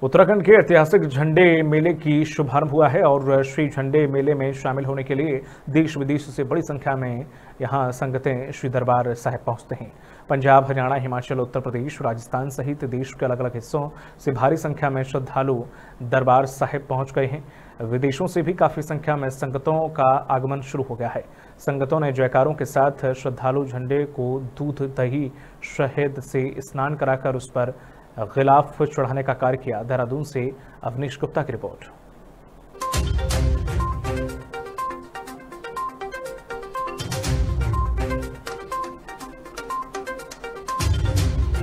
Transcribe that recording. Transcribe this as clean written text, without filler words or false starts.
उत्तराखंड के ऐतिहासिक झंडे मेले की शुभारंभ हुआ है और श्री झंडे मेले में शामिल होने के लिए देश विदेश से बड़ी संख्या में यहां संगतें श्री दरबार साहिब पहुंचते हैं। पंजाब, हरियाणा, हिमाचल, उत्तर प्रदेश, राजस्थान सहित देश के अलग अलग हिस्सों से भारी संख्या में श्रद्धालु दरबार साहिब पहुंच गए हैं। विदेशों से भी काफी संख्या में संगतों का आगमन शुरू हो गया है। संगतों ने जयकारों के साथ श्रद्धालु झंडे को दूध, दही, शहद से स्नान कराकर उस पर गिलाफ चढ़ाने का कार्य किया। देहरादून से अवनीश गुप्ता की रिपोर्ट।